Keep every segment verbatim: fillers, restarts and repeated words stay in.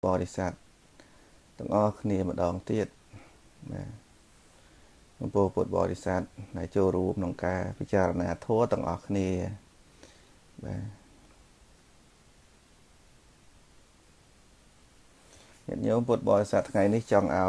บริษัทต้องออกเนี่ยมาดองเตียดนะมันโปรปดบริษัทในโจรูปน้องกาพิจารณาโทษต้องออกเนี่ยนะเห็นโยมปดบริษัทไงนี่จองเอา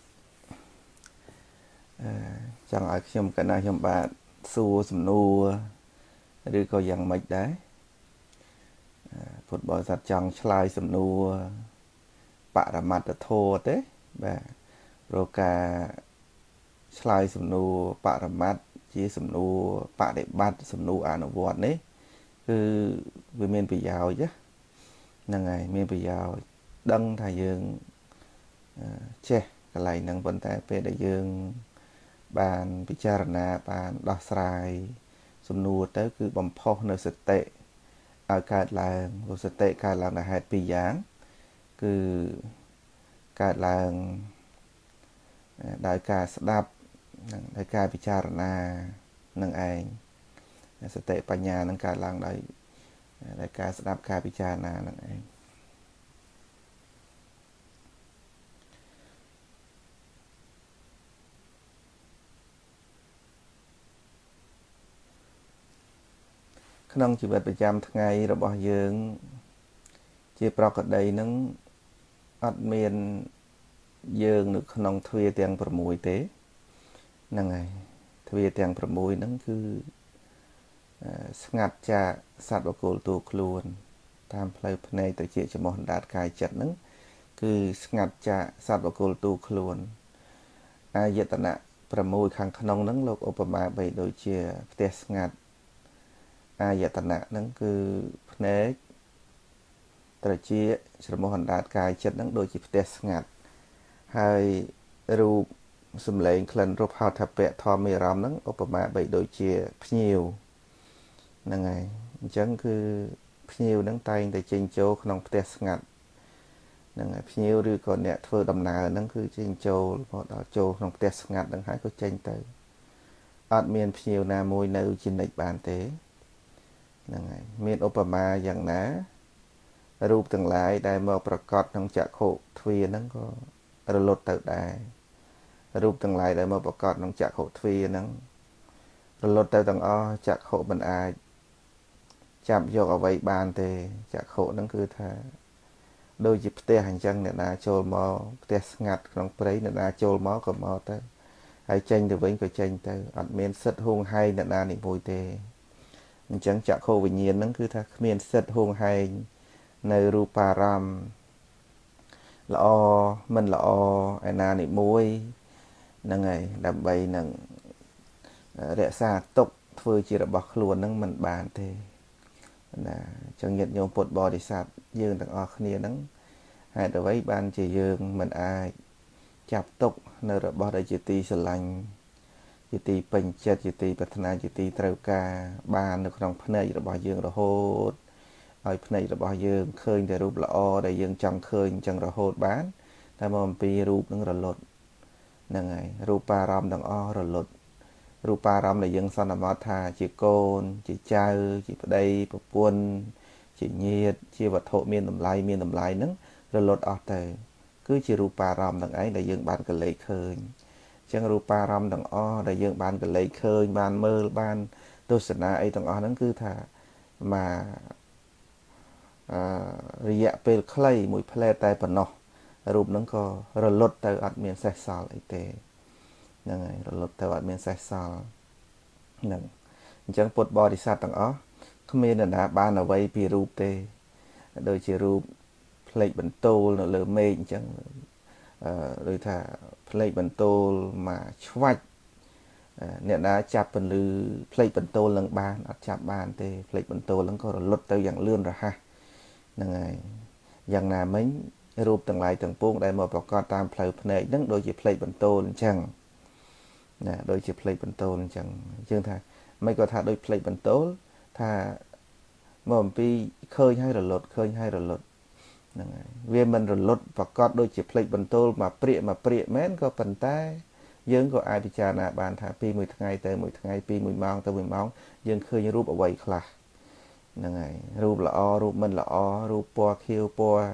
จองเอาขยมกันนะขยมบาทสู้สมนูหรือก็ยังไม่ได้ปดบริษัทจองชลายสมนูปะระมัดโทษเด้แบบโรกาชลายสมนูปะระมัดจีสมนูปะเด็บัดสมนูอ่านวอดนี่คือวิเมนไปยาวchứ năng ngày miền bây giờ đăng thầy dương che cái này năng vận tải về đại dương bànពិចារណាបានដោះស្រាយសំណួរទៅគឺបំផុសនៅសតិឲ្យកើតឡើងសតិកើតឡើងដោយហេតុពីរយ៉ាងគឺកើតឡើងដោយការស្ដាប់ដោយការពិចារណានឹងឯងសតិបញ្ញានឹងកើតឡើងដោយដោយការស្ដាប់ការពិចារណានឹងឯងក្នុងជីវិតប្រចាំថ្ងៃរបស់យើងជាប្រកដីនឹងអត់មានយើងនៅក្នុងទ្វារទាំង6ទេហ្នឹងហើយទ្វារទាំង6ហ្នឹងគឺស្ងាត់ចាកសត្វបកុលទូខ្លួនតាមផ្លូវភ្នែកទៅជាចំោះអណ្ដាតកាយចិត្តហ្នឹងគឺស្ងាត់ចាកសត្វបកុលទូខ្លួនអាយតនៈ6ខាងក្នុងហ្នឹងលោកឧបមាបីដូចជាផ្ទះស្ងាត់អាយតនៈហ្នឹងគឺភ្នែកត្រចៀកច្រមុះអណ្ដាតកាយចិត្តហ្នឹងដូចជាផ្ទះស្ងាត់ហើយរូបសំឡេងក្លិនរសហៅថាពៈធម្មអារម្មណ៍ហ្នឹងឧបមាបីដូចជាភ្ញៀវហ្នឹងហើយអញ្ចឹងគឺភ្ញៀវហ្នឹងតែងតែចេញចូលក្នុងផ្ទះស្ងាត់ហ្នឹងហើយភ្ញៀវឬក៏អ្នកធ្វើដំណើរហ្នឹងគឺចេញចូលមកដល់ចូលក្នុងផ្ទះស្ងាត់ហ្នឹងហើយក៏ចេញទៅអត់មានភ្ញៀវណាមួយនៅជានិច្ចបានទេហ្នឹងហើយមានឧបមាយ៉ាងណារូបទាំងឡាយដែលមកប្រកបក្នុងចក្ខុទ្វារហ្នឹងក៏រលត់ទៅដែររូបទាំងឡាយដែលមកប្រកបក្នុងចក្ខុទ្វារហ្នឹងរលត់ទៅទាំងអស់ចក្ខុមិនអាចចាប់យកអ្វីបានទេចក្ខុហ្នឹងគឺថាដូចជាផ្ទះអញ្ចឹងអ្នកណាចូលមកផ្ទះស្ងាត់ក្នុងព្រៃអ្នកណាចូលមកក៏មកទៅហើយចេញទៅវិញក៏ចេញទៅអត់មានសិទ្ធហួងហែងអ្នកណានេះមួយទេអញ្ចឹងចក្ខុវិញ្ញាណហ្នឹងគឺថាគ្មានសិទ្ធហួងហែងនៅរូបារម្មណ៍ល្អមិនល្អឯណានេះមួយហ្នឹងហើយដើម្បីនឹងរក្សាទុកធ្វើជារបស់ខ្លួនហ្នឹងមិនបានទេណាចឹងញាតិញោមពុទ្ធបរិស័ទយើងទាំងអស់គ្នាហ្នឹងហេតុអ្វីបានជាយើងមិនអាចចាប់ទុកនៅរបស់ដែលជាទីស្រឡាញ់ជាទីពេញចិត្តជាទីប្រាថ្នាជាទីត្រូវការបាននៅក្នុងភ្នែករបស់យើងរហូតឲ្យភ្នែករបស់យើងឃើញតែរូបល្អដែលយើងចង់ឃើញអញ្ចឹងរហូតបានតែមកអំពីរូបនឹងរលត់ហ្នឹងហើយរូបារម្មណ៍ទាំងអស់រលត់រូបារម្មណ៍ដែលយើងសន្មតថាជាកូនជាចៅជាប្តីប្រពន្ធជាញាតិជាវត្ថុមានតម្លៃមានតម្លៃហ្នឹងរលត់អស់ទៅគឺជារូបារម្មណ៍ទាំងឯងដែលយើងបានកលេចឃើញអញ្ចឹងរូបារម្មណ៍ទាំងអស់ដែលយើងបានកលេចឃើញបានមើលបានទស្សនាអីទាំងអស់ហ្នឹងគឺថាមករយៈពេលខ្លីមួយផ្លែតែប៉ុណ្ណោះរូបហ្នឹងក៏រលត់ទៅអត់មានសេះសល់អីទេហ្នឹងហើយរលត់ទៅអត់មានសេះសល់ហ្នឹងអញ្ចឹងពុទ្ធបរិស័ទទាំងអស់គ្មាននរណាបានអ្វីពីរូបទេដូចជារូបផ្លេកបន្ទោលនៅលើមេឃអញ្ចឹងអឺឬថាផ្លេកបន្ទោលមកឆ្វាច់អ្នកណាចាប់ពន្លឺផ្លេកបន្ទោលនឹងបានអត់ចាប់បានទេផ្លេកបន្ទោលហ្នឹងក៏រលត់ទៅយ៉ាងលឿនរហ័សហ្នឹងហើយយ៉ាងណាមិញរូបទាំងឡាយទាំងពួងដែលមកប្រកបតាមផ្លូវភ្នែកហ្នឹងដូចជាផ្លេកបន្ទោលអញ្ចឹងណាដូចជាផ្លេកបន្ទោលអញ្ចឹងយើងថាមិនក៏ថាដូចផ្លេកបន្ទោលថាមកអំពីឃើញហើយរលត់ឃើញហើយរលត់ហ្នឹងហើយវាមិនរលត់ប្រកបដូចជាផ្លេកបន្ទោលមកព្រាកមកព្រាកមែនក៏ប៉ុន្តែយើងក៏អាចពិចារណាបានថាពីមួយថ្ងៃទៅមួយថ្ងៃពីមួយម៉ោងទៅមួយម៉ោងយើងឃើញរូបអ្វីខ្លះហ្នឹងហើយរូបល្អរូបមិនល្អរូបពណ៌ខៀវពណ៌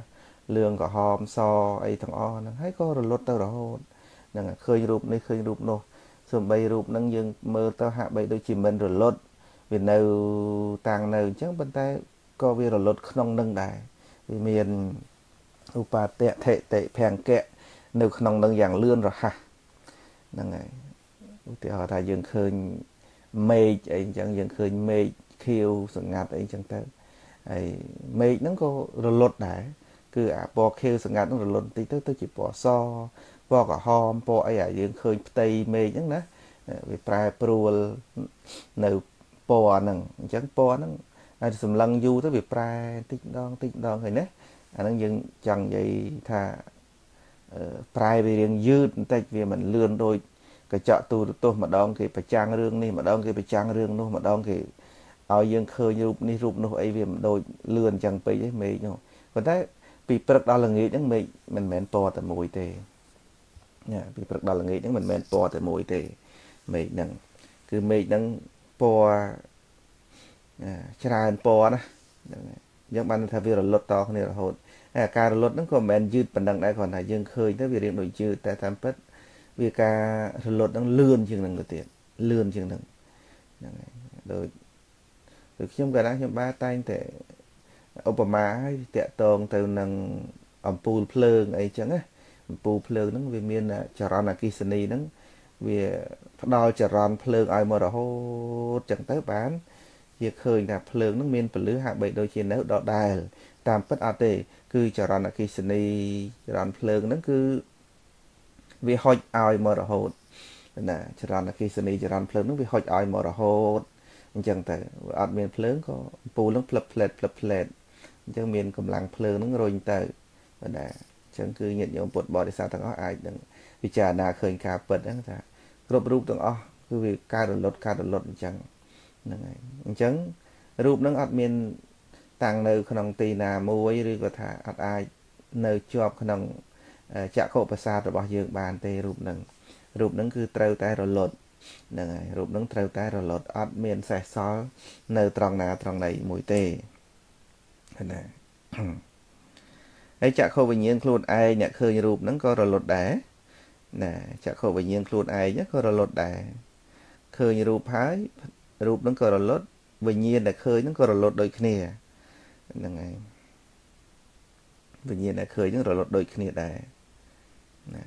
lương có hòm so ấy thằng o nó hay có rồi lót tao rồi nè khơi rụp này khơi rụp nô xong bay rụp nâng dương mơ tao hạ bay đôi chỉ mình rồi lót vì nào tàng nào chắc bên tay có vì rồi lót không nâng đài vì miền upa tệ thệ tệ phèn kẹ nếu không nâng dạng lươn rồi ha nè này thì họ thay dương khơi mê ấy chẳng dương khơi mê khiêu sự ngạt ấy chẳng tới ấy mê nó có rồi lót đài cứ à bỏ khiêu sự ngạt nó rồi lót tí tới tới chỉ bỏ so bỏ cả hòm bỏ ấy à dương khơi tây mê chẳng đó vì prai pruolនៅពណ៌ហ្នឹងអញ្ចឹងពណ៌ហ្នឹងអាចសម្លឹងយូរទៅវាប្រែតិចម្ដងតិចម្ដងហើយណាអាហ្នឹងយើងចង់និយាយថាប្រែវារៀងយឺតបន្តិចវាមិនលឿនដូចកញ្ចក់ទូរទស្សន៍ម្ដងគេប្រចាំងរឿងនេះម្ដងគេប្រចាំងរឿងនោះម្ដងគេឲ្យយើងឃើញរូបនេះរូបនោះអីវាមិនដូចលឿនអញ្ចឹងពេកទេមេឃនោះប៉ុន្តែពីព្រឹកដល់ល្ងាចហ្នឹងមេឃមិនមែនពណ៌តែមួយទេណាពីព្រឹកដល់ល្ងាចហ្នឹងមិនមែនពណ៌តែមួយទេមេឃហ្នឹងគឺមេឃហ្នឹងពណ៌ច្រើនពណ៌ណាយើងបានថាវារលត់តគ្នារហូតហើយការរលត់ហ្នឹងក៏មិនមែនយឺតប៉ុណ្ណឹងដែរគ្រាន់តែយើងឃើញទៅវារៀងដូចយឺតតែតាមពិតវាការរលត់ហ្នឹងលឿនជាងហ្នឹងទៅទៀតលឿនជាងហ្នឹងហ្នឹងហើយដូចដូចខ្ញុំក៏ដែរខ្ញុំបានតែងតែឧបមាឲ្យតាក់ទងទៅនឹងអំពូលភ្លើងអីចឹងណាអំពូលភ្លើងហ្នឹងវាមានចរន្តអគ្គិសនីហ្នឹងវាផ្ដល់ចរន្តភ្លើងឲ្យមករហូតចឹងទៅបានវាឃើញថាភ្លើងហ្នឹងមានពលឺហាក់បីដូចជានៅដដែលតាមពិតអត់ទេគឺចរន្តអគ្គិសនីចរន្តភ្លើងហ្នឹងគឺវាហុចឲ្យមករហូតណាចរន្តអគ្គិសនីចរន្តភ្លើងហ្នឹងវាហុចឲ្យមករហូតអញ្ចឹងទៅអត់មានភ្លើងក៏អំពូលហ្នឹងផ្លឹបផ្លែតផ្លឹបផ្លែតអញ្ចឹងមានកម្លាំងភ្លើងហ្នឹងរុញទៅណាអញ្ចឹងគឺញាតិញោមពុទ្ធបរិស័ទទាំងអស់អាចនឹងពិចារណាឃើញការពិតហ្នឹងថាគ្រប់រូបទាំងអស់គឺវាការរលត់ការរលត់អញ្ចឹងហ្នឹងហើយអញ្ចឹងរូបហ្នឹងអត់មានតាំងនៅក្នុងទីណាមួយឬក៏ថាអត់អាចនៅជាប់ក្នុងចក្ខុប្រសាទរបស់យើងបានទេរូបហ្នឹងរូបហ្នឹងគឺត្រូវតែរលត់ហ្នឹងហើយរូបហ្នឹងត្រូវតែរលត់អត់មានសេសសល់នៅត្រង់ណាត្រង់ណីមួយទេណាហើយចក្ខុវិញ្ញាណខ្លួនឯងអ្នកឃើញរូបហ្នឹងក៏រលត់ដែរណាចក្ខុវិញ្ញាណខ្លួនឯងក៏រលត់ដែរឃើញរូបហើយរូបហ្នឹងក៏រលត់វិញ្ញាណដែលឃើញហ្នឹងក៏រលត់ដូចគ្នាហ្នឹងហើយវិញ្ញាណដែលឃើញហ្នឹងរលត់ដូចគ្នាដែរណា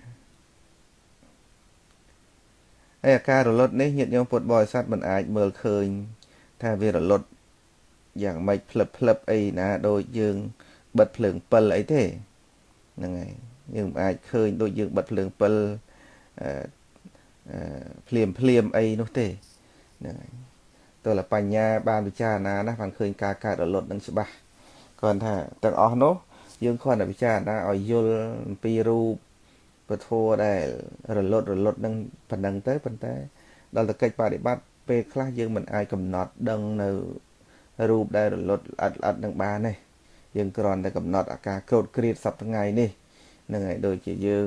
ហើយអាការរលត់នេះញាតិញោមពុទ្ធបរិស័ទមិនអាចមើលឃើញថាវារលត់យ៉ាងម៉េចផ្លឹបផ្លឹបអីណាដូចយើងបិទភ្លើងពិលអីទេហ្នឹងហើយយើងមិនអាចឃើញដូចយើងបិទភ្លើងពិលអឺភ្លាមភ្លាមអីនោះទេហ្នឹងហើយតើលបញ្ញាបានពិចារណាណាបានឃើញការកើតរលត់នឹងច្បាស់គាត់ថាទាំងអស់នោះយើងគ្រាន់តែពិចារណាឲ្យយល់អំពីរូបពធដែលរលត់រលត់នឹងប៉ុណ្ណឹងទៅប៉ុន្តែដល់តែកិច្ចបដិបត្តិពេលខ្លះយើងមិនអាចកំណត់ដឹងនៅរូបដែលរលត់អត់អត់នឹងបានទេយើងគ្រាន់តែកំណត់អាការក្រោតគ្រៀតសប្តាហ៍ថ្ងៃនេះហ្នឹងហើយដូចជាយើង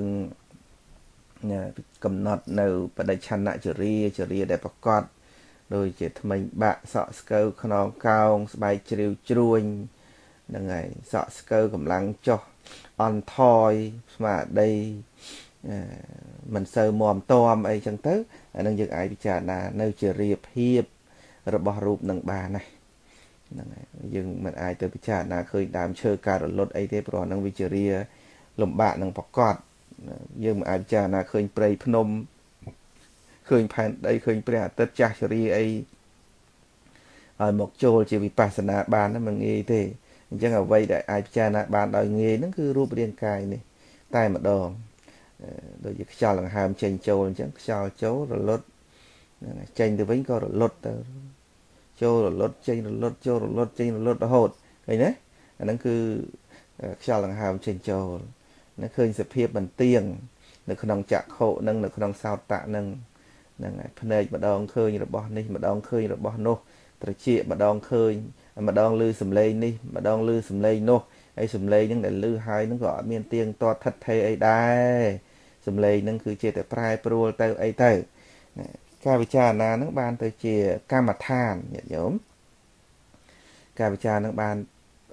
កំណត់នៅបដិឆន្នចរិយាចរិយាដែលប្រកបដូចជាថ្មិញបាក់សក់ស្កូវខ្នងកោងស្បែកជ្រាវជ្រួញហ្នឹងហើយសក់ស្កូវកម្លាំងចុះអន់ថយស្មារតីមិនសូវមមតមអីចឹងទៅអានឹងយើងអាចពិចារណានៅជារាភាពរបស់រូបនឹងបានណាហ្នឹងហើយយើងមិនអាចទៅពិចារណាឃើញដើមឈើការរលត់អីទេព្រោះហ្នឹងវាជារាលំបាកនឹងប្រកបយើងមិនអាចពិចារណាឃើញព្រៃភ្នំឃើញផែនដីឃើញព្រះអាទិត្យចាស់ជរាអីឲ្យមកចូលជាវិបស្សនាបានហ្នឹងមិនងាយទេអញ្ចឹងអ្វីដែលអាចពិចារណាបានដោយងាយហ្នឹងគឺរូបរាងកាយនេះតែម្ដងដូចជាខ្យល់ដង្ហើមចេញចូលអញ្ចឹងខ្យល់ចូលរលត់ចេញទៅវិញក៏រលត់ទៅចូលរលត់ចេញរលត់ចូលរលត់ចេញរលត់រហូតឃើញទេអាហ្នឹងគឺខ្យល់ដង្ហើមចេញចូលនឹងឃើញសភាពបន្ទៀងនៅក្នុងចក្ខុនឹងនៅក្នុងសោតៈនឹងហ្នឹងហើយភ្នែកម្ដងឃើញរបស់នេះម្ដងឃើញរបស់នោះត្រចៀកម្ដងឃើញម្ដងឮសំឡេងនេះម្ដងឮសំឡេងនោះហើយសំឡេងហ្នឹងដែលឮហើយហ្នឹងក៏អត់មានទៀងទាត់ថិតថេរអីដែរសំឡេងហ្នឹងគឺជាតែប្រែប្រួលទៅអីទៅការវិចារណាហ្នឹងបានទៅជាកម្មដ្ឋានញាតិញោមការវិចារហ្នឹងបាន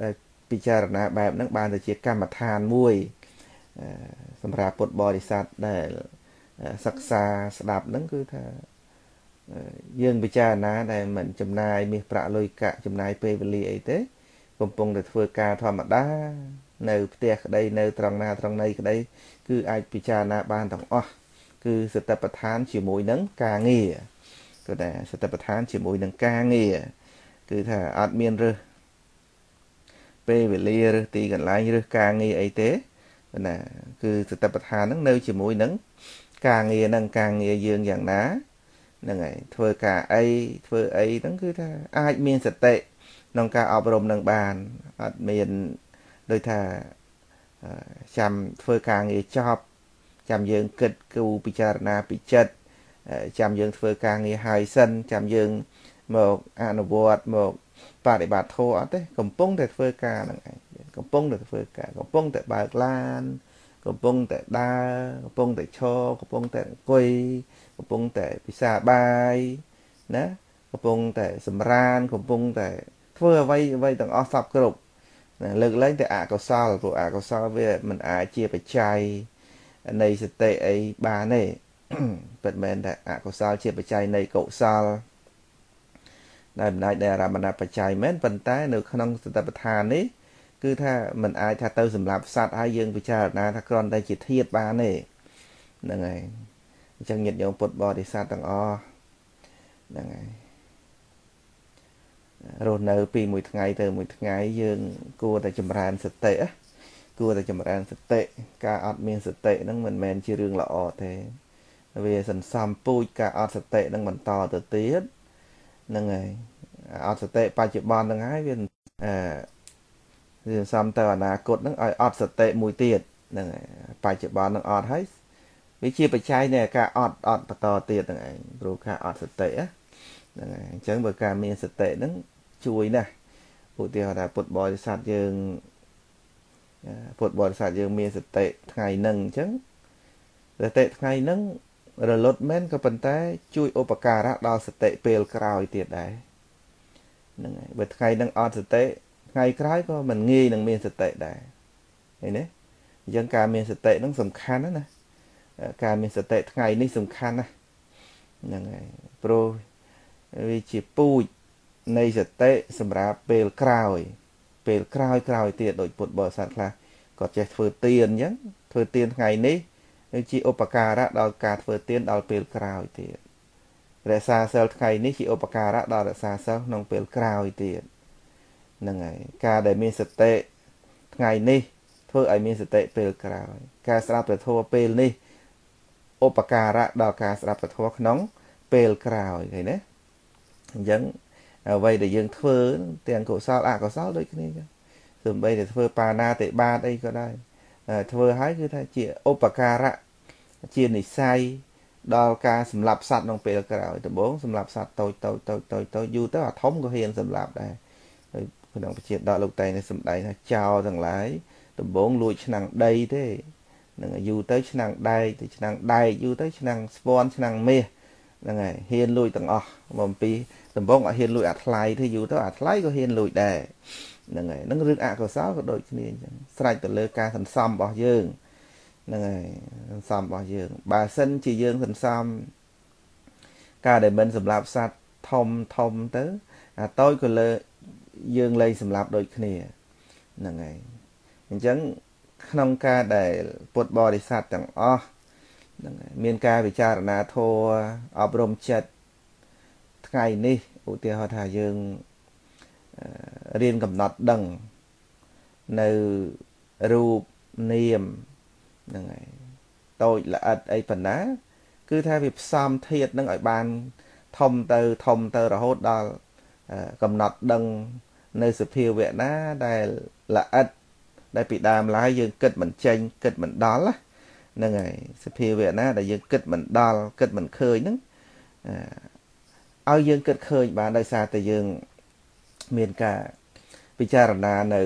ពិចារណាបែបហ្នឹងបានទៅជាកម្មដ្ឋានមួយសម្រាប់ពុទ្ធបរិស័ទដែលសិក្សាស្ដាប់ហ្នឹងគឺថាយើងពិចារណាដែលមិនចំណាយមាសប្រាក់លុយកាក់ចំណាយពេលវេលាអីទេកំពុងតែធ្វើការធម្មតានៅផ្ទះក្តីនៅត្រង់ណាត្រង់ណីក្តីគឺអាចពិចារណាបានទាំងអស់គឺសតិប្បដ្ឋានជាមួយនឹងការងារគឺថាសតិប្បដ្ឋានជាមួយនឹងការងារគឺថាអត់មានរើសពេលវេលារើសទីកន្លែងរើសការងារអីទេណាគឺសតិប្បដ្ឋានហ្នឹងនៅជាមួយនឹងការងារហ្នឹងការងារយើងយ៉ាងណាហ្នឹងហើយធ្វើការអីធ្វើអីហ្នឹងគឺថាអាចមានសតិក្នុងការអប់រំនឹងបានអត់មានដូចថាចាំធ្វើការងារចប់ចាំយើងគិតគូពិចារណាពីចិត្តចាំយើងធ្វើការងារហើយសិនចាំយើងមកអនុវត្តមកបដិបត្តិធម៌អត់ទេកំពុងតែធ្វើការហ្នឹងឯងកំពុងតែធ្វើការកំពុងតែបើកឡានកំពុងតែដើរកំពុងតែឈរកំពុងតែអង្គុយកំពុងតែពិសាបាយណាកំពុងតែសម្រានកំពុងតែធ្វើអ្វីអ្វីទាំងអស់សពគ្រប់លើកលែងតែអកុសលព្រោះអកុសលវាមិនអាចជាបច្ច័យនៃសតិអីបានទេពិតមែនតែអកុសលជាបច្ច័យនៃកុសលដែលមិនអាចដែលអារម្មណ៍បច្ច័យមែនប៉ុន្តែនៅក្នុងសតិប្បដ្ឋាននេះគឺថាមិនអាចថាទៅសម្រាប់សត្វហើយយើងពិចារណាថាគ្រាន់តែជាធាតុបានទេហ្នឹងហើយអញ្ចឹងញាតិញោមពុទ្ធបរិស័ទទាំងអស់ហ្នឹងហើយរស់នៅពីមួយថ្ងៃទៅមួយថ្ងៃយើងគួរតែចម្រើនសតិគួរតែចម្រើនសតិការអត់មានសតិហ្នឹងមិនមែនជារឿងល្អទេវាសន្សំពូជការអត់សតិហ្នឹងបន្តទៅទៀតហ្នឹងហើយអត់សតិបច្ចុប្បន្នហ្នឹងហើយវាអឺវាសន្សំទៅអនាគតហ្នឹងឲ្យអត់សតិមួយទៀតហ្នឹងហើយបច្ចុប្បន្នហ្នឹងអត់ហើយវាជាបច្ច័យនៃការអត់អត់បន្តទៀតហ្នឹងឯងព្រោះការអត់សតិហ្នឹងហើយអញ្ចឹងបើការមានសតិហ្នឹងជួយណាស់ឧទាហរណ៍ថាពុទ្ធបរិស័ទយើងពុទ្ធបរិស័ទយើងមានសតិថ្ងៃហ្នឹងអញ្ចឹងសតិថ្ងៃហ្នឹងរលត់មែនក៏ប៉ុន្តែជួយឧបការៈដល់សតិពេលក្រោយទៀតដែរហ្នឹងហើយបើថ្ងៃហ្នឹងអត់សតិថ្ងៃក្រោយក៏មិនងាយនឹងមានសតិដែរឃើញទេអញ្ចឹងការមានសតិហ្នឹងសំខាន់ណាស់ការមានសតិថ្ងៃនេះសំខាន់ណាស់ហ្នឹងហើយព្រោះវាជាពូជនៃសតិសម្រាប់ពេលក្រោយពេលក្រោយក្រោយទៀតដោយពុទ្ធបរិស័ទខ្លះគាត់ចេះធ្វើទានអញ្ចឹងធ្វើទានថ្ងៃនេះជាឧបការៈដល់ការធ្វើទានដល់ពេលក្រោយទៀតរក្សាសិលថ្ងៃនេះជាឧបការៈដល់រក្សាសិលក្នុងពេលក្រោយទៀតហ្នឹងហើយការដែលមានសតិថ្ងៃនេះធ្វើឲ្យមានសតិពេលក្រោយការស្ដាប់ព្រះធម៌ពេលនេះឧបការៈដល់ការស្ដាប់ព្រះធម៌ក្នុងពេលក្រោយឃើញទេអញ្ចឹងអ្វីដែលយើងធ្វើទាំងកុសលអកុសលដូចគ្នាអញ្ចឹងទោះបីតែធ្វើបាណាតិបាតអីក៏ដោយធ្វើឲ្យគឺថាជាឧបការៈជានិស័យដល់ការសម្លាប់សត្វក្នុងពេលក្រោយដំបូងសម្លាប់សត្វតូចតូចតូចតូចតូចយូរទៅអាធំក៏ហ៊ានសម្លាប់ដែរហើយក្នុងប្រជាដកលោកតែនេះសម្ដែងថាចោលទាំងឡាយដំបូងលួចឆ្នាំងដីទេនឹងយូរទៅឆ្នាំងដែកទៅឆ្នាំងដែកយូរទៅឆ្នាំងស្ពាន់ឆ្នាំងមាសហ្នឹងហើយហ៊ានលួចទាំងអស់មកពីដំបូងអត់ហ៊ានលួចអាថ្លៃទេយូរទៅអាថ្លៃក៏ហ៊ានលួចដែរហ្នឹងហើយហ្នឹងរឿងអកុសលក៏ដូចគ្នាអញ្ចឹងស្រេចទៅលើការសន្សំរបស់យើងហ្នឹងហើយសន្សំរបស់យើងបើសិនជាយើងសន្សំការដែលមិនសម្រាប់សត្វធំធំទៅអាតូចក៏លើយើងលែងសម្រាប់ដូចគ្នាហ្នឹងហើយអញ្ចឹងក្នុងការដែលពុទ្ធបរិស័ទទាំងអស់ហ្នឹងហើយមានការពិចារណាធម៌អប់រំចិត្តថ្ងៃនេះឧទាហរណ៍ថាយើងរៀនកំណត់ដឹងនៅរូបនាមហ្នឹងហើយតូចល្អិតអីប៉ុណ្ណាគឺថាវាផ្សំធាតុនឹងឲ្យបានធំទៅធំទៅរហូតដល់កំណត់ដឹងនៅសភាវៈណាដែលល្អិតដែលពីដើមឡើយយើងគិតមិនចេញគិតមិនដល់ហ្នឹងហើយសភាវៈណាដែលយើងគិតមិនដល់គិតមិនឃើញហ្នឹងឲ្យយើងគិតឃើញបានដោយសារតែយើងមានការពិចារណានៅ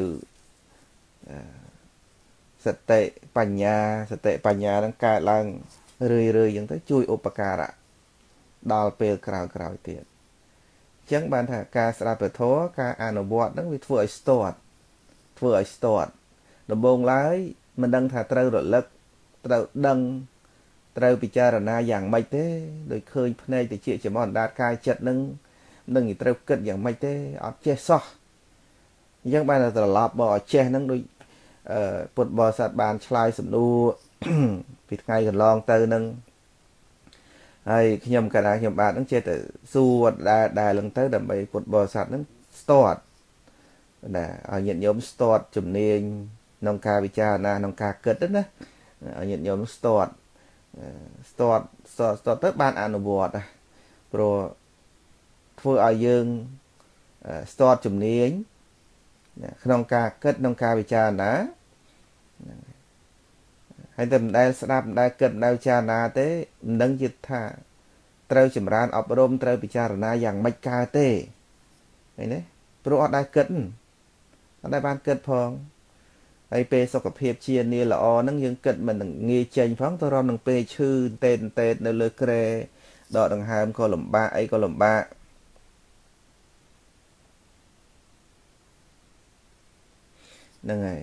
សតិបញ្ញាសតិបញ្ញានឹងកើតឡើងរឿយរឿយអញ្ចឹងទៅជួយឧបការៈដល់ពេលក្រោយក្រោយទៀតអញ្ចឹងបានថាការស្ដាប់ព្រះធម៌ការអនុវត្តហ្នឹងវាធ្វើឲ្យស្ទាត់ធ្វើឲ្យ start ដំបូងឡើយមិនដឹងថាត្រូវរលឹកត្រូវដឹងត្រូវពិចារណាយ៉ាងម៉េចទេដោយឃើញភ្នែកតិចជាមន្តដាតកាយចិត្តនឹងនឹងត្រូវគិតយ៉ាងម៉េចទេអត់ចេះសោះអញ្ចឹងបានត្រឡប់មកឲ្យចេះនឹងដូចពុទ្ធបរិស័ទបានឆ្លើយសំណួរពីថ្ងៃកន្លងទៅនឹងហើយខ្ញុំកាលណាខ្ញុំបាទនឹងចេះតែសួរដែលដែលឡើងទៅដើម្បីពុទ្ធបរិស័ទនឹង start ណាឲ្យញាតិញោម start ជំនាញក្នុងការវិចារណាក្នុងការគិតណាឲ្យញាតិញោម start start start start ទៅបានអនុវត្តព្រោះធ្វើឲ្យយើង start ជំនាញក្នុងការគិតក្នុងការវិចារណាហើយតែមិនដែលស្ដាប់មិនដែលគិតមិនដែលពិចារណាទេមិនដឹងជាថាត្រូវចម្រើនអប់រំត្រូវពិចារណាយ៉ាងម៉េចកើតទេឃើញទេព្រោះអត់ដែលគិតអត់ដែលបានគិតផងហើយពេលសុខភាពជានាល្អហ្នឹងយើងគិតមិនងាយចេញផងទៅរំនឹងពេលឈឺតេតតេតនៅលើក្រែដកដង្ហើមក៏លំបាកអីក៏លំបាកហ្នឹងហើយ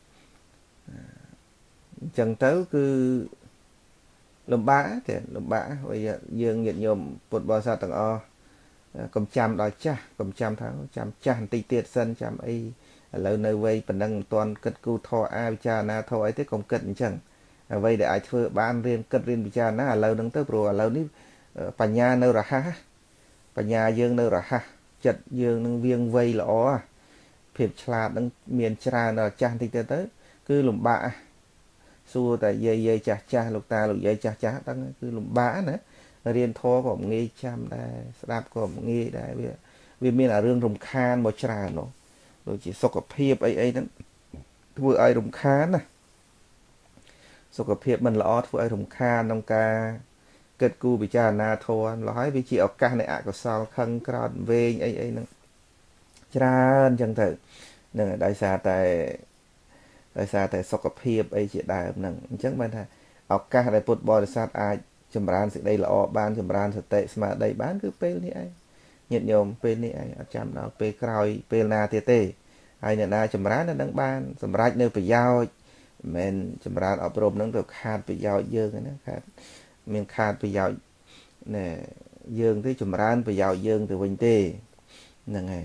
អញ្ចឹងទៅគឺលំបាកទេលំបាកហើយយើងញាតិញោមពុទ្ធបរិស័ទទាំងអស់កុំចាំដល់ចាស់កុំចាំថាចាំចាស់បន្តិចទៀតសិនចាំអីឥឡូវនៅវ័យប៉ុណ្ណឹងមិនទាន់គិតគូរធរអាវិចារណាធរអីទេកុំគិតអញ្ចឹងអ្វីដែលអាចធ្វើបានរៀនគិតរៀនពិចារណាឥឡូវហ្នឹងទៅព្រោះឥឡូវនេះបញ្ញានៅរហ័សបញ្ញាយើងនៅរហ័សចិត្តយើងនឹងវៀងវៃល្អភាពឆ្លាតនឹងមានច្រើនដល់ចាស់បន្តិចទៅទៅគឺលំបាកសួរតែយាយយាយចាស់ចាស់លោកតាលោកយាយចាស់ចាស់ហ្នឹងគឺលំបាកណារៀនធរក៏ងាយចាំដែរស្ដាប់ក៏ងាយដែរវាវាមានអារឿងរំខានមកច្រើននោះដូចជាសុខភាពអីអីហ្នឹងធ្វើឲ្យរំខានណាសុខភាពមិនល្អធ្វើឲ្យរំខានក្នុងការគិតគូរពិចារណាធរឡើយវាជាឱកាសនៃអកុសលខឹងក្រោធវែងអីអីហ្នឹងច្រើនអញ្ចឹងទៅហ្នឹងដោយសារតែដោយសារតែសុខភាពអីជាដើមហ្នឹងអញ្ចឹងបានថាឱកាសដែលពុទ្ធបរិស័ទអាចចម្រើនសេចក្តីល្អបានចម្រើនសតិស្មារតីបានគឺពេលនេះឯងញាតិញោមពេលនេះឯងអត់ចាំដល់ពេលក្រោយពេលណាទៀតទេហើយអ្នកណាចម្រើននឹងបានសម្រេចនៅប្រយោជន៍មិនមែនចម្រើនអប់រំនឹងទៅខាតប្រយោជន៍យើងណាខាតមានខាតប្រយោជន៍ណែយើងទេចម្រើនប្រយោជន៍យើងទៅវិញទេហ្នឹងហើយ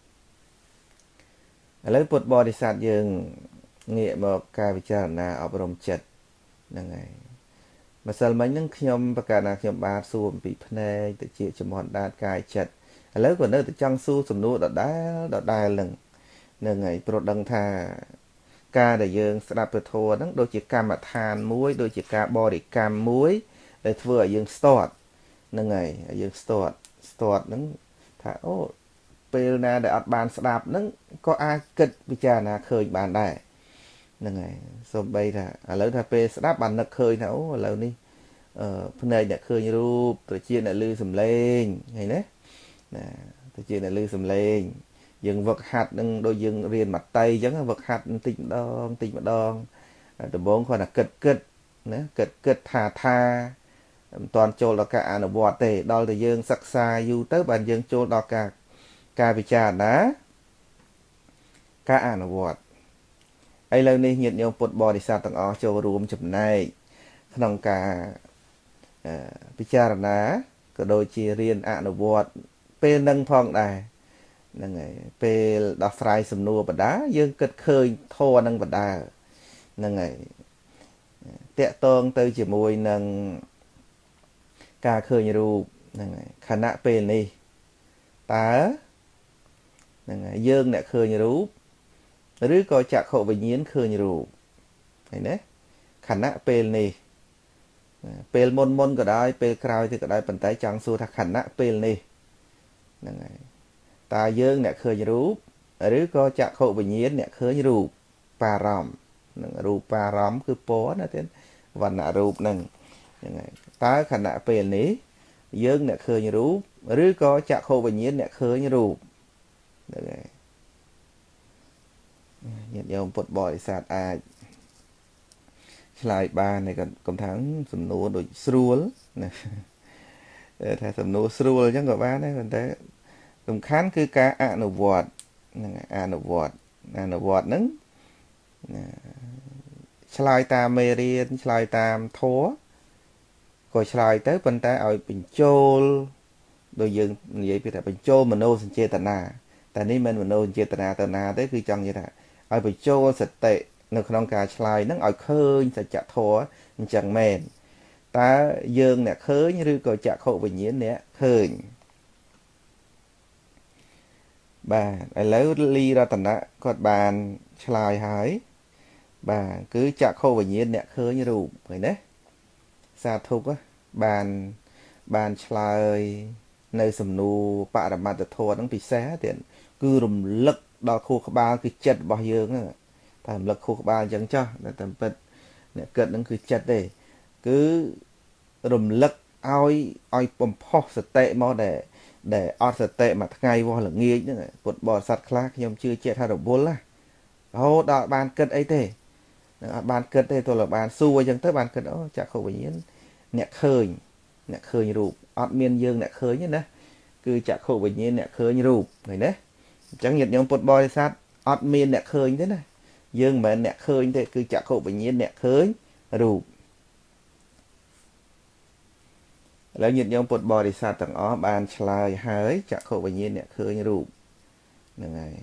ឥឡូវពុទ្ធបរិស័ទយើងងាកមកការពិចារណាអប់រំចិត្តហ្នឹងហើយម្សិលមិញហ្នឹងខ្ញុំប្រកាសថាខ្ញុំបាទសួរអំពីភ្នែកទៅជាចំហនដាតកាយចិត្តឥឡូវក៏នៅតែចង់សួរសំណួរដដែលដដែលហ្នឹងហ្នឹងហើយព្រោះដឹងថាការដែលយើងស្ដាប់ពធហ្នឹងដូចជាកម្មដ្ឋានមួយដូចជាការបរិកម្មមួយដែលធ្វើឲ្យយើង start ហ្នឹងហើយយើង start start ហ្នឹងថាអូពេលណាដែលអត់បានស្ដាប់ហ្នឹងក៏អាចគិតពិចារណាឃើញបានដែរហ្នឹងហើយសូម្បីថាឥឡូវថាពេលស្ដាប់បាននឹកឃើញថាអូឥឡូវនេះអឺភ្នែកអ្នកឃើញរូបត្រចៀកអ្នកឮសំឡេងឃើញទេណាត្រចៀកអ្នកឮសំឡេងយើងវឹកហាត់នឹងដូចយើងរៀនមត្តេយអញ្ចឹងវឹកហាត់បន្តិចម្ដងបន្តិចម្ដងដំបូងគាត់ថាគិតគិតណាគិតគិតថាថាមិនតាន់ចូលដល់ការអនុវត្តទេដល់តែយើងសិក្សាយូរទៅបានយើងចូលដល់ការការពិចារណាការអនុវត្តឥឡូវនេះញាតិញោមពុទ្ធបរិស័ទទាំងអស់ចូលរួមចំណែកក្នុងការពិចារណាក៏ដូចជារៀនអនុវត្តពេលនឹងផងដែរហ្នឹងហើយពេលដោះស្រាយសំណួរបដាយើងគិតឃើញធរនឹងបដាហ្នឹងហើយតកតងទៅជាមួយនឹងការឃើញរូបហ្នឹងហើយខណៈពេលនេះតើហ្នឹងហើយយើងអ្នកឃើញរូបឬក៏ចក្ខុវិញ្ញាណឃើញរូបឃើញទេខណៈពេលនេះពេលមុនមុនក៏ដោយពេលក្រោយទៅក៏ដោយប៉ុន្តែចង់សួរថាខណៈពេលនេះហ្នឹងហើយតើយើងអ្នកឃើញរូបឬក៏ចក្ខុវិញ្ញាណអ្នកឃើញរូបបារម្ភហ្នឹងរូបបារម្ភគឺពណ៌ណាទៀតវណ្ណរូបហ្នឹងហ្នឹងហើយតើខណៈពេលនេះយើងអ្នកឃើញរូបឬក៏ចក្ខុវិញ្ញាណអ្នកឃើញរូបហ្នឹងហើយញាតិញោមពុទ្ធបរិស័ទអាចឆ្លើយបានតែកុំថាសំណួរដូចស្រួលណាថាសំណួរស្រួលអញ្ចឹងក៏បានដែរប៉ុន្តែសំខាន់គឺការអនុវត្តហ្នឹងអនុវត្តអានុវត្តហ្នឹងឆ្លើយតាមមេរៀនឆ្លើយតាមធម៌ក៏ឆ្លើយទៅប៉ុន្តែឲ្យបញ្ចូលដោយយើងនិយាយពីថាបញ្ចូលមនោសញ្ចេតនាតែនេះមិនមនោសញ្ចេតនាទៅណាទេគឺចង់និយាយថាឲ្យបញ្ចូលសតិនៅក្នុងការឆ្លើយហ្នឹងឲ្យឃើញសច្ចធម៌អញ្ចឹងមែនតើយើងអ្នកឃើញឬក៏ចក្ខុវិញ្ញាណអ្នកឃើញបាទឥឡូវលីរតនៈគាត់បានឆ្លើយហើយបាទគឺចក្ខុវិញ្ញាណអ្នកឃើញរូបឃើញទេសាធុបានបានឆ្លើយនៅសំណួរបរមត្តធម៌ហ្នឹងពិសេសទៀតគឺរំលឹកដល់ខួរក្បាលគឺចិត្តរបស់យើងហ្នឹងតែរំលឹកខួរក្បាលអញ្ចឹងចុះតែតាមពិតអ្នកគិតហ្នឹងគឺចិត្តទេគឺរំលឹកឲ្យឲ្យបំផុសសតិមកដែលដែលអត់សតិមួយថ្ងៃវោះល្ងាចហ្នឹងពុទ្ធបរិស័ទខ្លះខ្ញុំជឿជាក់ថារវល់ណារហូតដល់បានគិតអីទេអត់បានគិតទេទោះតែបានសួរអញ្ចឹងទៅបានគិតអូចក្ខុវិញ្ញាណអ្នកឃើញអ្នកឃើញរូបអត់មានយើងអ្នកឃើញទេណាគឺចក្ខុវិញ្ញាណអ្នកឃើញរូបឃើញទេអញ្ចឹងញាតិញោមពុទ្ធបរិស័ទអត់មានអ្នកឃើញទេណាយើងមិនមែនអ្នកឃើញទេគឺចក្ខុវិញ្ញាណអ្នកឃើញរូបឥឡូវញាតិញោមពុទ្ធបរិស័ទទាំងអស់បានឆ្លើយហើយចក្ខុវិញ្ញាណអ្នកឃើញរូបហ្នឹងហើយ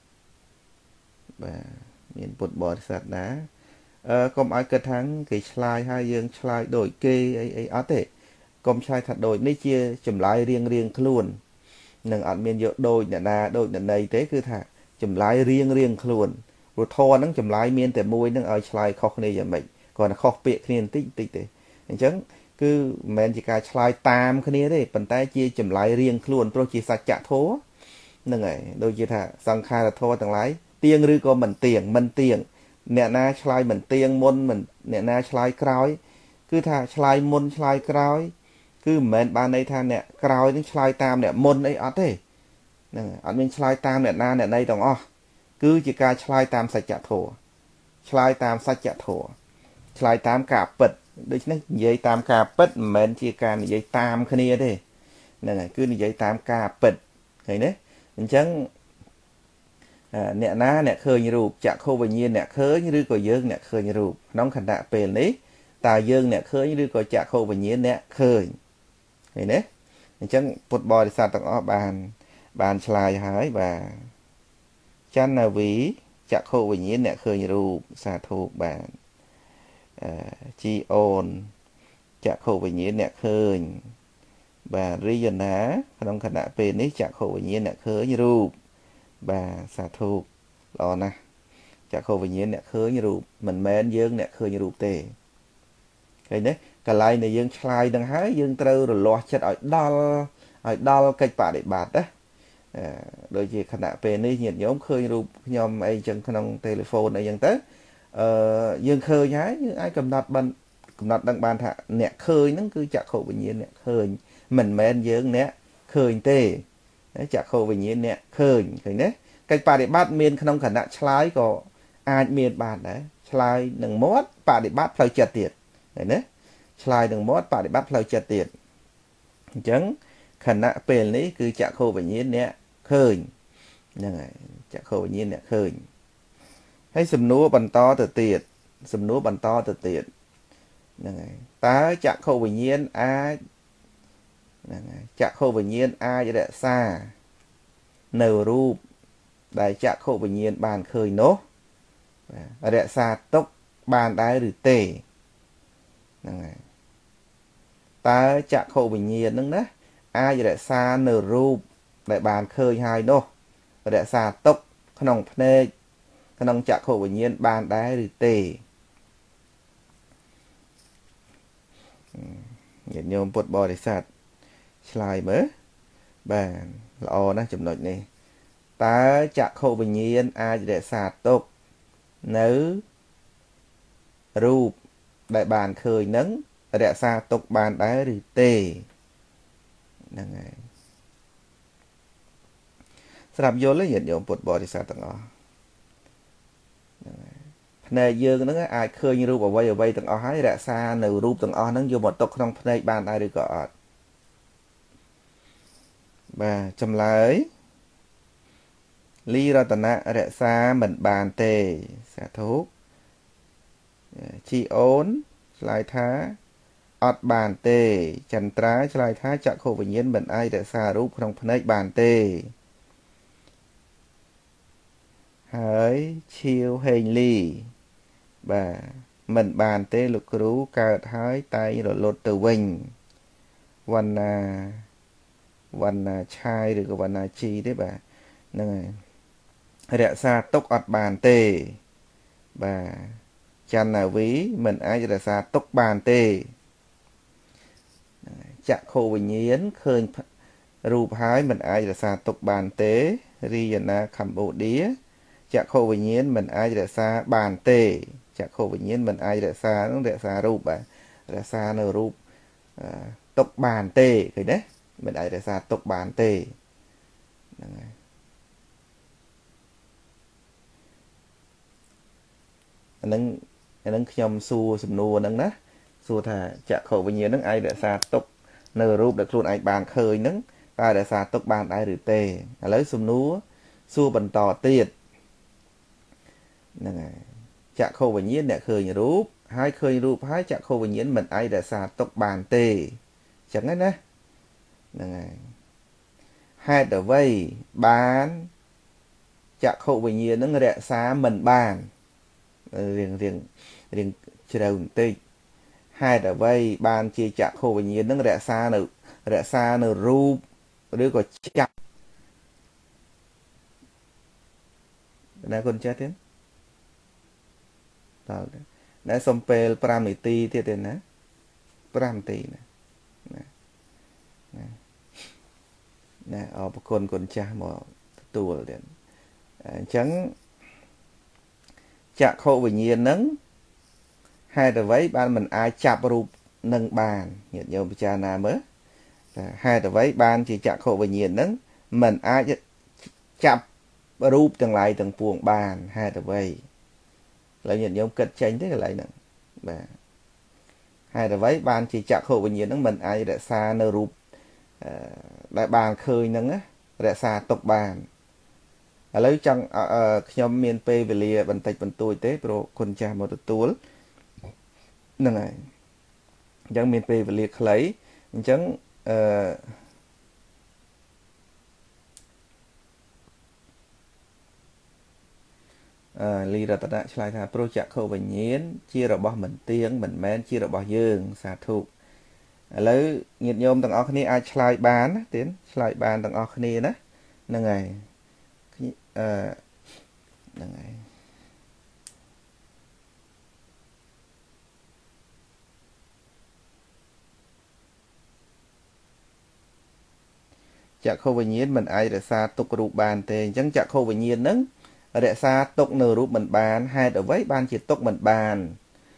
បាទមានពុទ្ធបរិស័ទណាអឺកុំឲ្យគិតថាគេឆ្លើយហើយយើងឆ្លើយដូចគេអីអីអត់ទេកុំឆ្លើយថាដូចនេះជាចម្លើយរៀងរៀងខ្លួននឹងអត់មានយកដូចអ្នកណាដូចអ្នកណីទេគឺថាចម្លើយរៀងរៀងខ្លួនព្រោះធរហ្នឹងចម្លើយមានតែមួយហ្នឹងឲ្យឆ្លើយខុសគ្នាយ៉ាងម៉េចគ្រាន់តែខុសពាក្យគ្នាបន្តិចបន្តិចទេអញ្ចឹងគឺមិនមែនជាការឆ្លើយតាមគ្នាទេប៉ុន្តែជាចម្លើយរៀងខ្លួនព្រោះជាសច្ចធម៌ហ្នឹងហើយដូចជាថាសង្ខារធម៌ទាំងឡាយទៀងឬក៏មិនទៀងមិនទៀងអ្នកណាឆ្លើយមិនទៀងមុនមិនអ្នកណាឆ្លើយក្រោយគឺថាឆ្លើយមុនឆ្លើយក្រោយគឺមិនមែនបានន័យថាអ្នកក្រោយនឹងឆ្លើយតាមអ្នកមុនអីអត់ទេហ្នឹងអត់មានឆ្លើយតាមអ្នកណាអ្នកណីទាំងអស់គឺជាការឆ្លើយតាមសច្ចធម៌ឆ្លើយតាមសច្ចធម៌ឆ្លើយតាមការពិតដូច្នេះនិយាយតាមការពិតមិនមែនជាការនិយាយតាមគ្នាទេហ្នឹងហើយគឺនិយាយតាមការពិតឃើញទេអញ្ចឹងអ្នកណាអ្នកឃើញរូបចក្ខុវិញ្ញាណអ្នកឃើញឬក៏យើងអ្នកឃើញរូបក្នុងខណៈពេលនេះតើយើងអ្នកឃើញឬក៏ចក្ខុវិញ្ញាណអ្នកឃើញឃើញទេអញ្ចឹងពុទ្ធបរិស័ទទាំងអស់បានបានឆ្លើយហើយបាទចន្ទនាវីចក្ខុវិញ្ញាណអ្នកឃើញរូបសាធុបាទអឺជីអូនចក្ខុវិញ្ញាណអ្នកឃើញបាទរិយណាក្នុងខណៈពេលនេះចក្ខុវិញ្ញាណអ្នកឃើញរូបបាទសាធុល្អណាស់ចក្ខុវិញ្ញាណអ្នកឃើញរូបមិនមែនយើងអ្នកឃើញរូបទេឃើញទេកន្លែងដែលយើងឆ្លើយនឹងហើយយើងត្រូវរលាស់ចិត្តឲ្យដល់ឲ្យដល់កិច្ចបដិបត្តិណាដូចជាខណៈពេលនេះញាតិញោមឃើញរូបខ្ញុំអីចឹងក្នុងទូរស័ព្ទអីចឹងទៅអឺយើងឃើញហើយយើងអាចកំណត់បានកំណត់ដឹងបានថាអ្នកឃើញហ្នឹងគឺចក្ខុវិញ្ញាណអ្នកឃើញមិនមែនយើងអ្នកឃើញទេចក្ខុវិញ្ញាណអ្នកឃើញឃើញទេកិច្ចបដិបត្តិមានក្នុងគណៈឆ្លើយក៏អាចមានបានដែរឆ្លើយនឹងមាត់បដិបត្តិផ្លូវចិត្តទៀតឃើញទេឆ្លើយនឹងមាត់បដិបត្តិផ្លូវចិត្តទៀតអញ្ចឹងខណៈពេលនេះគឺចក្ខុវិញ្ញាណអ្នកឃើញហ្នឹងហើយចក្ខុវិញ្ញាណអ្នកឃើញហើយសំណួរបន្តទៅទៀតសំណួរបន្តទៅទៀតហ្នឹងហើយតើចក្ខុវិញ្ញាណអាចហ្នឹងហើយចក្ខុវិញ្ញាណអាចរក្សានៅរូបដែលចក្ខុវិញ្ញាណបានឃើញនោះរក្សាទុកបានដែរឬទេហ្នឹងហើយតើចក្ខុវិញ្ញាណហ្នឹងណាអាចរក្សានៅរូបដែលបានឃើញហើយនោះរក្សាទុកក្នុងភ្នែកក្នុងចក្ខុវិញ្ញាណបានដែរឬទេញាតិញោមពុទ្ធបរិស័ទឆ្លើយមើលបាទល្អណាស់ចំណុចនេះតើចក្ខុវិញ្ញាណអាចរក្សាទុកនៅរូបដែលបានឃើញនឹងរក្សាទុកបានដែរឬទេហ្នឹងហើយស្រាប់យល់ទេញាតិញោមពុទ្ធបរិស័ទទាំងអស់ហ្នឹងហើយភ្នែកយើងហ្នឹងអាចឃើញរូបអ្វីអ្វីទាំងអស់ហើយរក្សានៅរូបទាំងអស់ហ្នឹងយកមកទុកក្នុងភ្នែកបានដែរឬក៏អត់បាទចម្លើយ Lý Ratana rẽ xa mình bàn tê xả thuốc chi ốn lại thá ọt bàn tê chân trá lại thá chạ khổ bình nhiên mình ai rẽ xa rúp trong phần ếch bàn tê hỡi chiêu hình ly bà mình bàn tê lục rú cao thái tay rồi lột từ vinhวันวันชายหรือกับวันชีได้บ่านั่นไงเรียกซาตกอดบานเตบ่าจันนาวิเหมือนไอ้เรียกซาตกบานเตจะโควิญญาณเคยรูปหายเหมือนไอ้เรียกซาตกบานเตรียนาคัมโบเดียจะโควิญญาณเหมือนไอ้เรียกซาบานเตจะโควิญญาณเหมือนไอ้เรียกซาต้องเรียกซารูปบ่าเรียกซาในรูปตกบานเตเคยเด้mình ai để xa tục bán tê nâng nâng nhom xu sầm nua nâng đó xu thà chạ khẩu với nhiều nâng ai để xa tục nở rúp được luôn ai bàn khơi nâng ai để xa tục bàn ai được tê lấy sầm nua xu bần tò tiệt chạ khẩu với nhiều để khơi nhà rúp hai khơi rúp hai chạ khẩu với nhiều mình ai để xa tục bàn tê chẳng ấy nè này hai tờ vây bán chạ khổ bình nhiên nó rẽ xa mình bàn riêng riêng riêng trầu tê hai tờ vây bàn chia chạ khổ bình nhiên nó rẽ xa nữa rẽ xa nữa rúp đứa có chặt nè con chết thế đó nè xong pe pram này ti thế thế nè pram ti nè nè nè ở một con con cha mà tù rồi chẳng chạ khổ bình nhiên nắng hai tờ váy ban mình ai chạp rụp nâng bàn nhận nhau với cha nào mới hai tờ váy ban chỉ chạ khổ bình nhiên nắng mình ai chạp rụp từng lại từng puồng bàn hai tờ váy lại nhận nhau cất tranh thế lại nè hai tờ váy ban chỉ chạ khổ bình nhiên nắng mình ai đã xa nơ rụp đại bàn khơi nâng á rẽ xa tộc bàn lấy chẳng nhóm miền P về lìa bần tạch bần tôi tế pro con cha một tuốt nâng này chẳng miền P về lìa lấy chẳng lì ra tận lại thà pro chạ khâu và nhiên chia rồi bỏ mình tiếng mình men chia rồi bỏ dương xả thụ lấy nhiệt nhôm tầng óc này ai slide bán tiến slide bán tầng óc này đó là ngày là ngày chặt khâu về nhiên mình ai để xa tục rụp bàn thì chẳng chặt khâu về nhiên nấng để xa tục nửa rụp mình bàn hai ở với ban chỉ tục mình bàn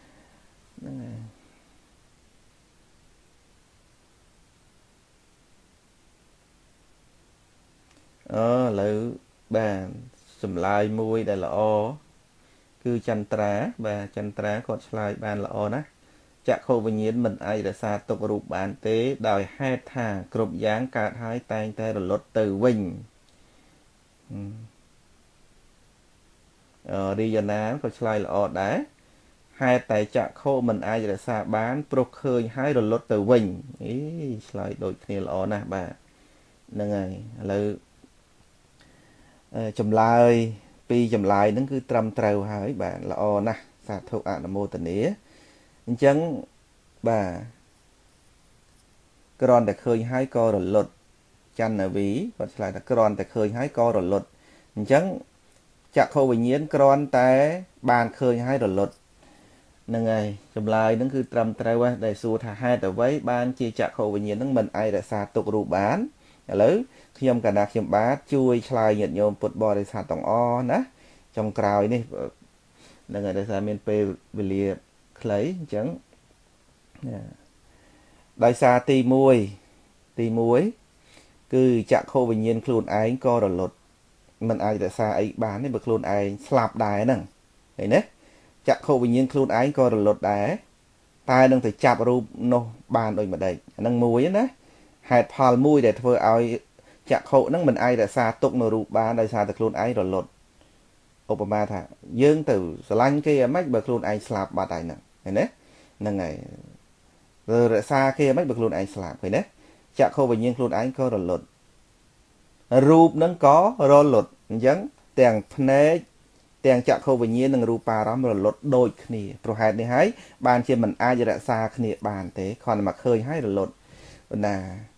ờ lợi bàn sầm lai môi đây là o cứ chăn trá và chăn trá còn slide bàn là o nè chạ khâu bình nhiên mình ai đã xa tục rụp bàn tế đòi hai thà cột dáng cả hai tay tay rồi lót từ vinh ờ đi giờ ná còn slide là o đá hai tay chạ khâu mình ai đã xa bán pro khơi hai rồi lót từ vinh ý slide đôi kia là o nè bà nâng này lợi chùm lai pi chùm lai nó cứ trầm trầu hỏi bạn là o nè sạc thuộc ạ là mô tình ế chẳng bà cái ròn để khơi hai co rồi lột chăn ở ví và lại là cái ròn để khơi hai co rồi lột chẳng chạc khâu bình nhiên cái ròn té bàn khơi hai rồi lột nâng này chùm lai nó cứ trầm trầu để xua thả hai tờ váy ban chia chạc khâu bình nhiên nó mình ai đã sạc tục rủ bán lớn khi ông cả nạc khiêm bát chui slide nhận nhôm bột bò để xả tổng o ná trong cào này là người đại gia miền P về lìa lấy chẳng đại xa ti muôi ti muối cứ chạ khô bình nhiên khuôn ái co rồi lột mình ai đại xa ấy bán ấy bật khuôn ái slap đài nè đấy nè chạ khô bình nhiên khuôn ái co rồi lột đài tai đang phải chạp rụp nô bàn rồi mà đây nâng muối nè hạt phal muối để thôi ai chặt khổ nắng mình ai đã xa tục nổ rụp ba đời xa từ luôn ấy rồi lột Obama thà dương từ lanh kia mấy bậc luôn anh slap ba tay nè này nè nâng này rồi xa kia mấy bậc luôn anh slap này nè chặt khổ bình nhiên luôn anh có rồi lột rụp nâng có rồi lột giống tiền phê tiền chặt khổ bình nhiên nâng rụp ba đó rồi lột đôi khỉ pro hai này hái ban trên mình ai đã xa khỉ bàn thế còn mà khơi hay rồi lột nè